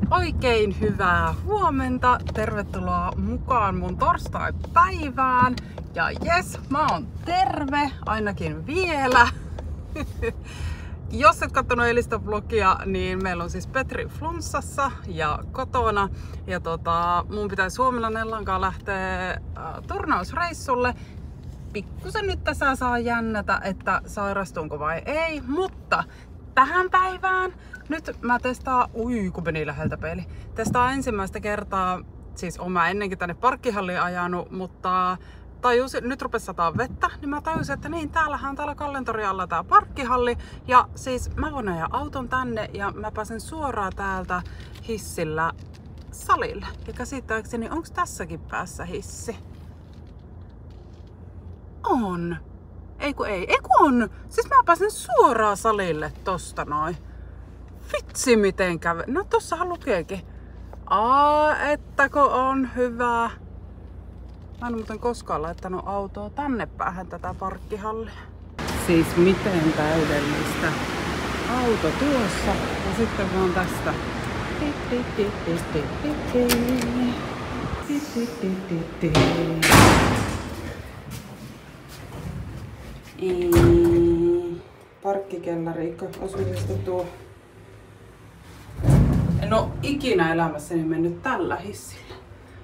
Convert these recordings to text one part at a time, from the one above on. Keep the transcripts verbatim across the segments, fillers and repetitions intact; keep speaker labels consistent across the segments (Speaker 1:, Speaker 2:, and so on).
Speaker 1: Oikein hyvää huomenta. Tervetuloa mukaan mun torstai-päivään. Ja jes, mä oon terve, ainakin vielä. Jos et kattonut eilistä vlogia, niin meillä on siis Petri flunssassa ja kotona. Ja tota, mun pitäisi huomenna Nellankaan lähteä äh, turnausreissulle. Pikkusen nyt tässä saa jännätä, että sairastunko vai ei, mutta tähän päivään nyt mä testaan, ui kun meni läheltä peili, testaan ensimmäistä kertaa, siis oon mä ennenkin tänne parkkihalliin ajanut, mutta tajusin, nyt rupesi sataa vettä, niin mä tajusin, että niin, täällähän on täällä Kallentorin alla tää parkkihalli, ja siis mä voin ajaa auton tänne, ja mä pääsen suoraan täältä hissillä salille. Ja käsittääkseni, onko tässäkin päässä hissi? On. Ei kun ei. Ei kun on. Siis mä pääsen suoraan salille tosta noin. Vitsi miten kävi. No tossahan lukeekin. Aa, ettäkö on hyvä. Mä en muuten koskaan laittanut autoa tänne päähän tätä parkkihallia. Siis miten täydellistä. Auto tuossa ja sitten vaan tästä. Parkkikellari, osuudesta tuo. En oo ikinä elämässäni mennyt tällä hissillä.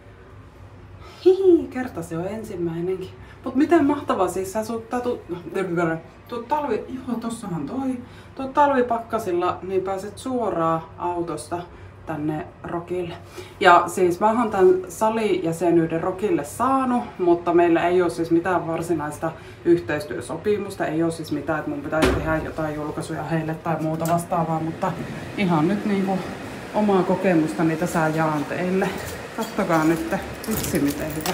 Speaker 1: Hihi, kerta se on ensimmäinenkin. Mut miten mahtavaa siis sä sut tuu, tuu talvi, joo tossahan toi, tuu talvipakkasilla, niin pääset suoraan autosta tänne Rokille. Ja siis mä oon tän salijäsenyyden Rokille saanut, mutta meillä ei ole siis mitään varsinaista yhteistyösopimusta. Ei ole siis mitään, että mun pitäisi tehdä jotain julkaisuja heille tai muuta vastaavaa, mutta ihan nyt niinku omaa kokemustani tässä jaan teille. Kattokaa nyt, vitsi miten hyvä.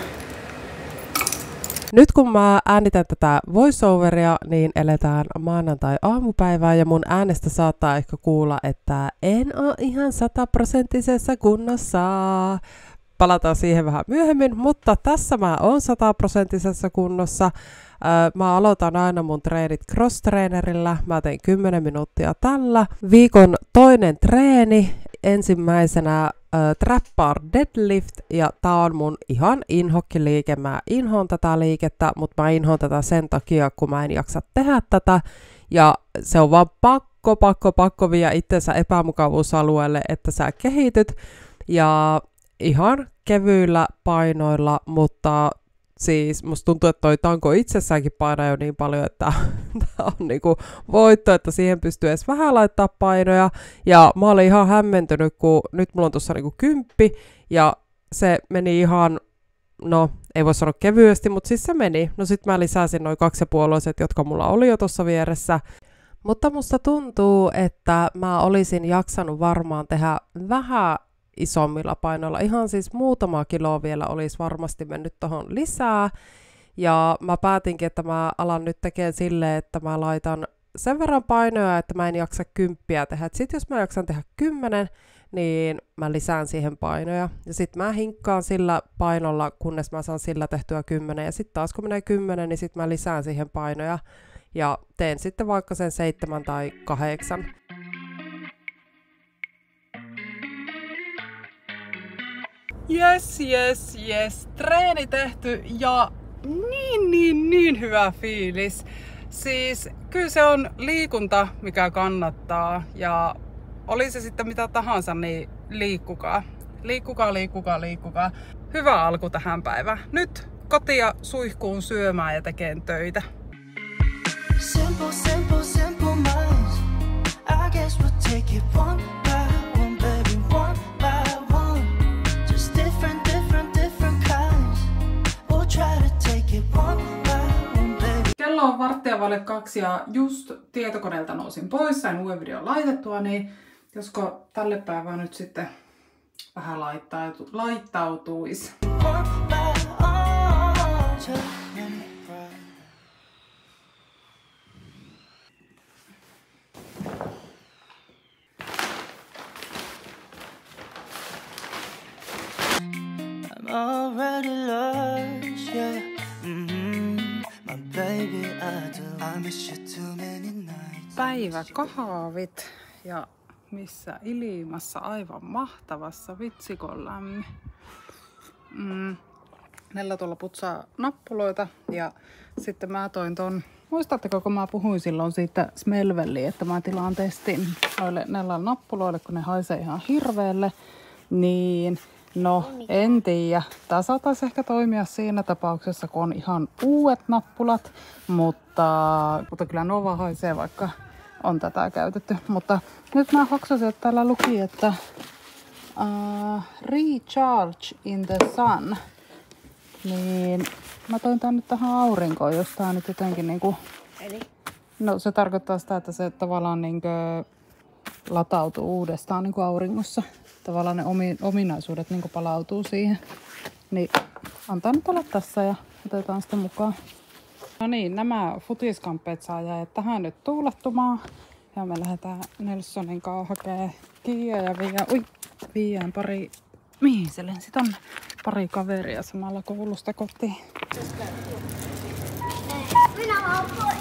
Speaker 1: Nyt kun mä äänitän tätä voiceoveria, niin eletään maanantai-aamupäivää ja mun äänestä saattaa ehkä kuulla, että en oo ihan sataprosenttisessa kunnossa. Palataan siihen vähän myöhemmin, mutta tässä mä oon sataprosenttisessa kunnossa. Mä aloitan aina mun treenit cross-trainerilla. Mä teen kymmenen minuuttia tällä. Viikon toinen treeni, ensimmäisenä trap bar deadlift, ja tää on mun ihan inhokkiliike. Mä inhoon tätä liikettä, mutta mä inhoon tätä sen takia, kun mä en jaksa tehdä tätä. Ja se on vaan pakko, pakko, pakko viedä itsensä epämukavuusalueelle, että sä kehityt. Ja ihan kevyillä painoilla, mutta siis musta tuntuu, että toi tanko itsessäänkin painaa jo niin paljon, että tää on niinku voitto, että siihen pystyy edes vähän laittaa painoja. Ja mä olin ihan hämmentynyt, kun nyt mulla on tossa niinku kymppi, ja se meni ihan, no ei voi sanoa kevyesti, mutta siis se meni. No sit mä lisäsin noin kaksipuoloiset, jotka mulla oli jo tossa vieressä. Mutta musta tuntuu, että mä olisin jaksanut varmaan tehdä vähän isommilla painoilla. Ihan siis muutama kilo vielä olisi varmasti mennyt tohon lisää. Ja mä päätinkin, että mä alan nyt tekemään silleen, että mä laitan sen verran painoja, että mä en jaksa kymppiä tehdä. Sitten jos mä jaksan tehdä kymmenen, niin mä lisään siihen painoja. Ja sitten mä hinkkaan sillä painolla, kunnes mä saan sillä tehtyä kymmenen. Ja sitten taas kun menee kymmenen, niin sitten mä lisään siihen painoja. Ja teen sitten vaikka sen seitsemän tai kahdeksan. Jes, jes, jes. Treeni tehty ja niin, niin, niin hyvä fiilis. Siis kyllä se on liikunta, mikä kannattaa. Ja oli se sitten mitä tahansa, niin liikkukaa. Liikkukaa, liikkukaa, liikkukaa. Hyvä alku tähän päivään. Nyt kotia suihkuun syömään ja tekeen töitä. Simple, simple, simple minds. I guess we'll take it one by one, baby, one by one. Just different, different, different kinds. We'll try to take it one by one, baby. Kello on varttia vaille kaksi ja just tietokoneelta nousin pois, sain uuden videon laitettua, niin josko tälle päivään nyt sitten vähän laittautu, laittautuisi. One by one. Already lost, yeah. Mm-hmm. My baby, I do. I miss you too many nights. Päiväkahvit ja
Speaker 2: missä ilmassa aivan mahtavassa, vitsikon lämmin. Mm. Nella tuolla putsaa nappuloita ja sitten mä toin ton, muistatteko kun mä puhuin silloin siitä Smellvelliä, että mä tilaan testin noille Nellan nappuloille, kun ne haisee ihan hirveelle, niin no en tiedä. Tää saattaisi ehkä toimia siinä tapauksessa, kun on ihan uudet nappulat, mutta, mutta kyllä Nova haisee, vaikka on tätä käytetty. Mutta nyt mä hoksasin, että täällä luki, että uh, recharge in the sun. Niin mä toin tän nyt tähän aurinkoon, jos tää nyt jotenkin niinku...
Speaker 3: Eli?
Speaker 2: No se tarkoittaa sitä, että se tavallaan niinku latautuu uudestaan niinku auringossa. Tavallaan ne omi, ominaisuudet niinku palautuu siihen. Niin antaa nyt olla tässä ja otetaan sitä mukaan. No niin, nämä futiskamppeet saa jäädä tähän nyt tuulettumaan. Ja me lähdetään Nelsonin kanssa hakemaan Kiia ja Viia. Ui, Viiaan pari... Mihin se lensi tonne? Pari kaveria samalla koulusta kotiin.
Speaker 3: Minä olen pois.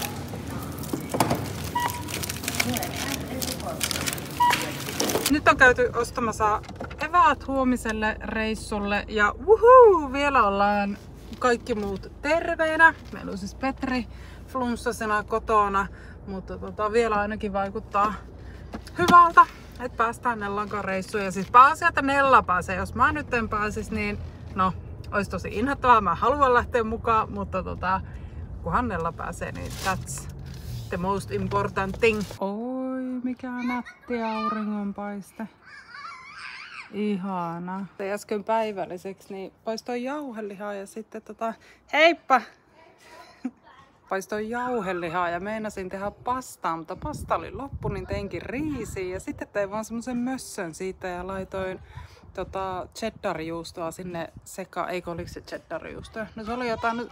Speaker 2: Nyt on käyty ostamassa eväät huomiselle reissulle ja wuhuu, vielä ollaan kaikki muut terveenä. Meillä on siis Petri flunssasena kotona, mutta tota, vielä ainakin vaikuttaa hyvältä, että päästään Nellankaan reissuun. Ja siis pääasia, että Nella pääsee. Jos mä nyt en pääsis, niin no, olisi tosi inhottavaa. Mä haluan lähteä mukaan, mutta tota, kunhan Nella pääsee, niin that's the most important thing. Oi, mikä nätti auringonpaiste. Ihana. Tein äsken päivälliseksi, niin paistoin jauhelihaa ja sitten tota, heippa! Paistoin jauhelihaa ja meinasin tehdä pastaa, mutta pasta oli loppu, niin teinkin riisiä ja sitten tein vaan semmosen mössön siitä ja laitoin tota cheddar-juustoa sinne sekaan. Eikö oliko se cheddar-juustoa? No se oli jotain...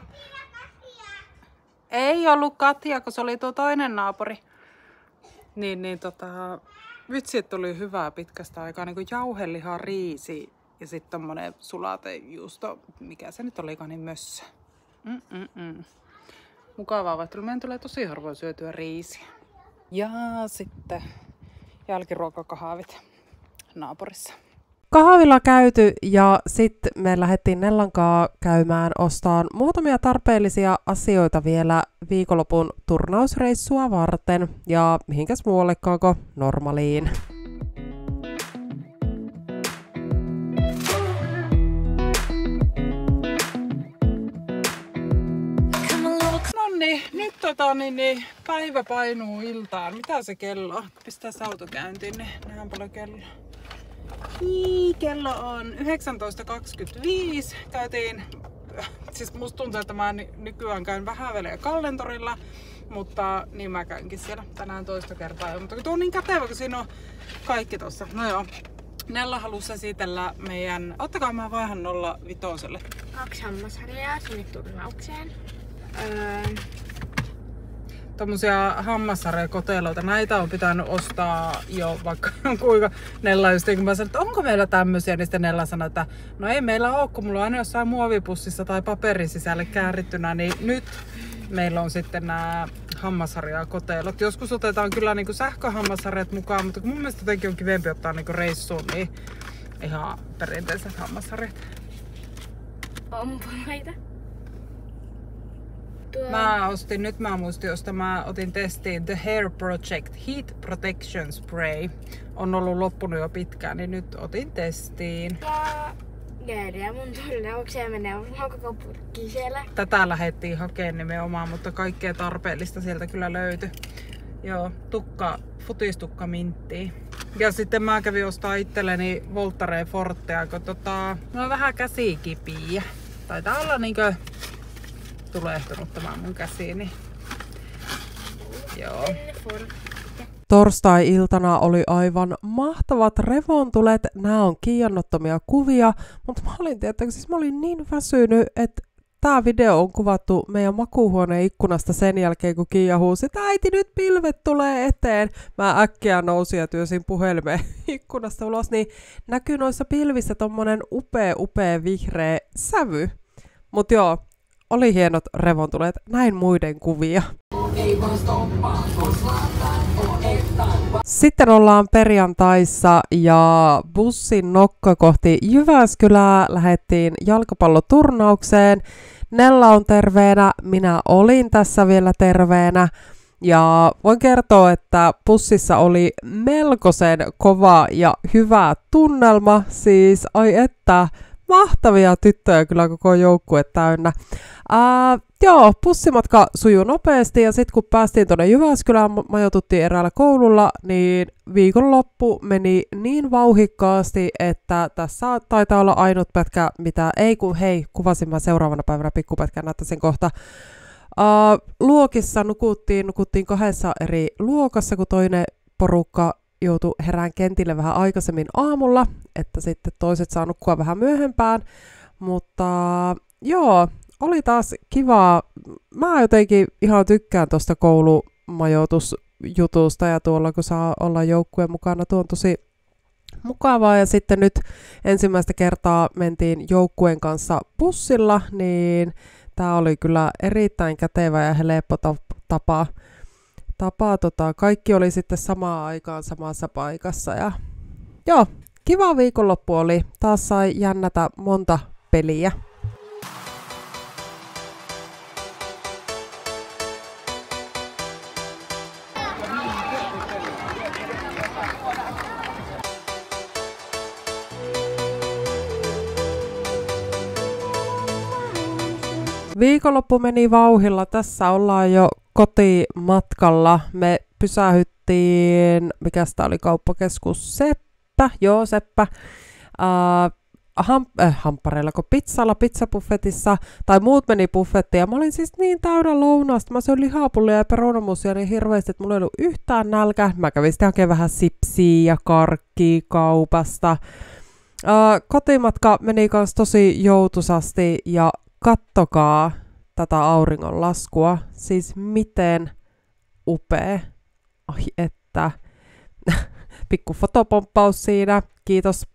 Speaker 2: Ei ollut Katja, kun se oli tuo toinen naapuri. Niin, niin tota... Vitsi, että tuli hyvää pitkästä aikaa. Niin kuin jauhelihaa, riisi ja sitten tommonen sulatejuusto. Mikä se nyt olikaan, niin mössö. Mm-mm-mm. Mukavaa vaihtelu. Meidän tulee tosi harvoin syötyä riisiä. Ja sitten jälkiruokakahvit naapurissa.
Speaker 1: Kahvilla käyty ja sitten me lähdettiin Nellankaa käymään ostaan muutamia tarpeellisia asioita vielä viikonlopun turnausreissua varten. Ja mihinkäs muuallekaanko normaaliin.
Speaker 2: Nonni, nyt tota, niin, niin, päivä painuu iltaan. Mitä se kello on? Pistää auto käyntiin, niin nähdään paljon kello. Hii, kello on yhdeksäntoista kaksikymmentäviisi. Käytiin, siis musta tuntuu, että mä nykyään käyn vähän väliä Kallentorilla, mutta niin mä käynkin siellä tänään toista kertaa jo. Mutta tuo on niin kätevä, kun siinä on kaikki tossa. No joo, Nella halusi esitellä meidän, ottakaa mä vaihan nolla vitoselle.
Speaker 3: Kaksi hammasharjaa sinne turnaukseen. Öö,
Speaker 2: Tommosia hammasharjakoteloita. Näitä on pitänyt ostaa jo vaikka kuinka. Nella just kun mä sanoin, että onko meillä tämmösiä, niin sitten Nella sanoi, että no ei meillä ole, kun mulla on aina jossain muovipussissa tai paperin sisälle käärittynä, niin nyt meillä on sitten nämä hammasharjakotelot. Joskus otetaan kyllä niinku sähköhammasharjat mukaan, mutta kun mun mielestä jotenkin on kivempi ottaa niinku reissuun, niin ihan perinteiset hammasharjat.
Speaker 3: Pompoita. Tuo...
Speaker 2: Mä ostin, nyt mä muistin, josta mä otin testiin The Hair Project Heat Protection Spray. On ollut loppunut jo pitkään, niin nyt otin testiin.
Speaker 3: Ja Geelia mun turnaukseen menee varmaan koko purkki siellä.
Speaker 2: Tätä lähdettiin hakemaan nimenomaan, mutta kaikkea tarpeellista sieltä kyllä löytyi. Joo, tukka, futistukka minttiä. Ja sitten mä kävin ostaa itselleni Voltaren Fortea, kun tota, mulla on vähän käsikipiä. Taitaa olla niinkö tulehtunut tämä mun käsiini. Joo.
Speaker 1: Torstai-iltana oli aivan mahtavat revontulet. Nämä on kiiannottomia kuvia, mutta mä olin, tietenkin, siis mä olin niin väsynyt, että tää video on kuvattu meidän makuuhuoneen ikkunasta sen jälkeen, kun Kiia huusi, että äiti nyt pilvet tulee eteen. Mä äkkiä nousin ja työsin puhelimeen ikkunasta ulos, niin näkyy noissa pilvissä tommonen upea, upea vihreä sävy. Mut joo, oli hienot revontulet, näin muiden kuvia. Ei voi stoppaa, koska on ettaan Sitten ollaan perjantaissa ja bussin nokka kohti Jyväskylää lähdettiin jalkapalloturnaukseen. Nella on terveenä, minä olin tässä vielä terveenä. Ja voin kertoa, että bussissa oli melkoisen kova ja hyvä tunnelma. Siis ai että, mahtavia tyttöjä kyllä koko joukkue täynnä. Ää, joo, bussimatka sujuu nopeasti ja sitten kun päästiin tuonne Jyväskylään, majoituttiin eräällä koululla, niin viikonloppu meni niin vauhikkaasti, että tässä taitaa olla ainut pätkä, mitä ei, kun hei, kuvasin mä seuraavana päivänä pikkupätkän, näyttäisin kohta. Uh, luokissa nukuttiin, nukuttiin kahdessa eri luokassa, kun toinen porukka joutui herään kentille vähän aikaisemmin aamulla, että sitten toiset saa nukkua vähän myöhempään, mutta joo, oli taas kivaa. Mä jotenkin ihan tykkään tuosta koulumajoitusjutusta ja tuolla kun saa olla joukkueen mukana, tuo on tosi mukavaa ja sitten nyt ensimmäistä kertaa mentiin joukkueen kanssa bussilla, niin tämä oli kyllä erittäin kätevä ja helppo tapa. tapa tota, kaikki oli sitten samaan aikaan samassa paikassa. Ja joo, kiva viikonloppu oli. Taas sai jännätä monta peliä. Viikonloppu meni vauhilla. Tässä ollaan jo kotimatkalla. Me pysähyttiin, mikä sitä oli, kauppakeskus Seppä, joo Seppä, äh, ham, äh, hampareilla, kun pizzalla, pizzabuffetissa, tai muut meni buffettiin, ja mä olin siis niin täydä lounaasta. Mä söin lihapullia ja perunamusia niin hirveästi, että mulla ei ollut yhtään nälkä. Mä kävin sitten hakemaan vähän sipsiä ja karkkia kaupasta. Äh, kotimatka meni kans tosi joutuisasti, ja kattokaa tätä auringonlaskua, siis miten upea. Ai että, pikku fotopomppaus siinä, kiitos.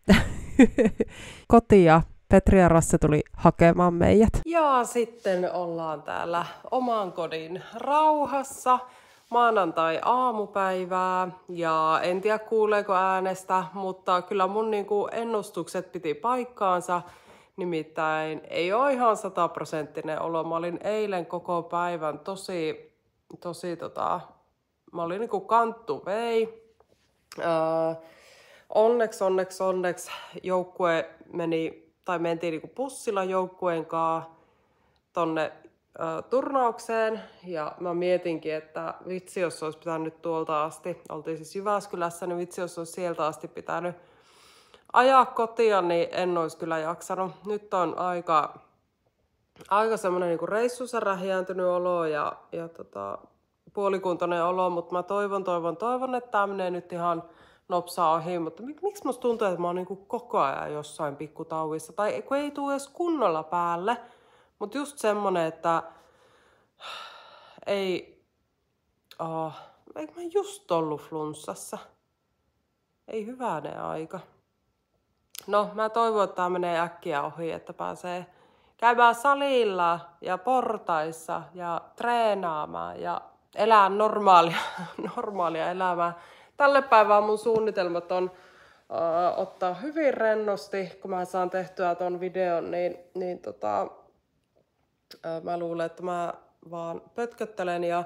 Speaker 1: Kotia, Petri ja Rasse tuli hakemaan meidät. Ja sitten ollaan täällä oman kodin rauhassa. Maanantai-aamupäivää ja en tiedä kuuleeko äänestä, mutta kyllä mun niinku ennustukset piti paikkaansa. Nimittäin ei ole ihan sataprosenttinen olo. Mä olin eilen koko päivän tosi, tosi tota, mä olin niinku kanttu vei. Öö, onneksi, onneksi, onneksi joukkue meni, tai mentiin niinku bussilla joukkueen kanssa tonne ö, turnaukseen. Ja mä mietinkin, että vitsi, jos olisi pitänyt tuolta asti, oltiin siis Jyväskylässä, niin vitsi, jos olisi sieltä asti pitänyt ajaa kotia, niin en olisi kyllä jaksanut. Nyt on aika, aika semmoinen niinku reissussa rähjääntynyt olo ja, ja tota, puolikuntoinen olo, mutta mä toivon, toivon, toivon, että tämä menee nyt ihan nopsaa ohi. Mutta mik, miksi musta tuntuu, että mä oon niinku koko ajan jossain pikkutauissa? Tai kun ei tule edes kunnolla päälle, mutta just semmonen, että ei, oh, eikö mä just ollut flunssassa? Ei hyvänen aika. No, mä toivon, että tämä menee äkkiä ohi, että pääsee käymään salilla ja portaissa ja treenaamaan ja elää normaalia, normaalia elämää. Tälle päivään mun suunnitelmat on uh, ottaa hyvin rennosti, kun mä saan tehtyä ton videon, niin, niin tota, uh, mä luulen, että mä vaan pötköttelen ja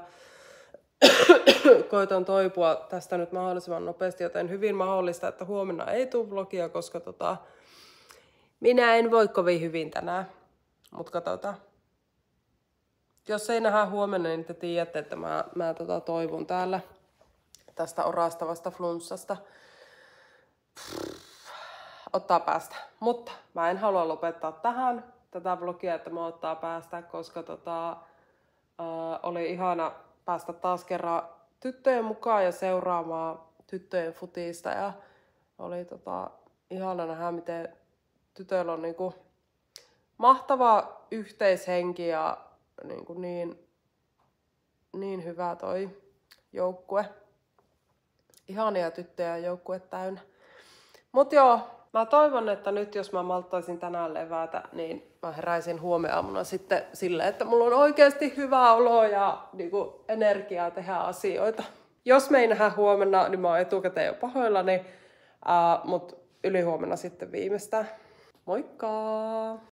Speaker 1: koitan toipua tästä nyt mahdollisimman nopeasti, joten hyvin mahdollista, että huomenna ei tule vlogia, koska tota, minä en voi kovin hyvin tänään. Mutta katsotaan. Jos ei nähdä huomenna, niin te tiedätte, että mä, mä tota toivun täällä tästä orastavasta flunssasta. Ottaa päästä. Mutta mä en halua lopettaa tähän tätä vlogia, että mä ottaa päästä, koska tota, äh, oli ihana päästä taas kerran tyttöjen mukaan ja seuraamaan tyttöjen futista. Ja oli tota, ihana nähdä, miten tytöillä on niinku mahtava yhteishenki ja niinku niin, niin hyvä toi joukkue. Ihania tyttöjä joukkue täynnä. Mut joo, mä toivon, että nyt jos mä malttaisin tänään levätä, niin mä heräisin huomenaamuna sitten silleen, että mulla on oikeasti hyvä olo ja niinku energiaa tehdä asioita. Jos me ei nähdä huomenna, niin mä oon etukäteen jo pahoillani, uh, mutta ylihuomenna sitten viimeistään. Moikka!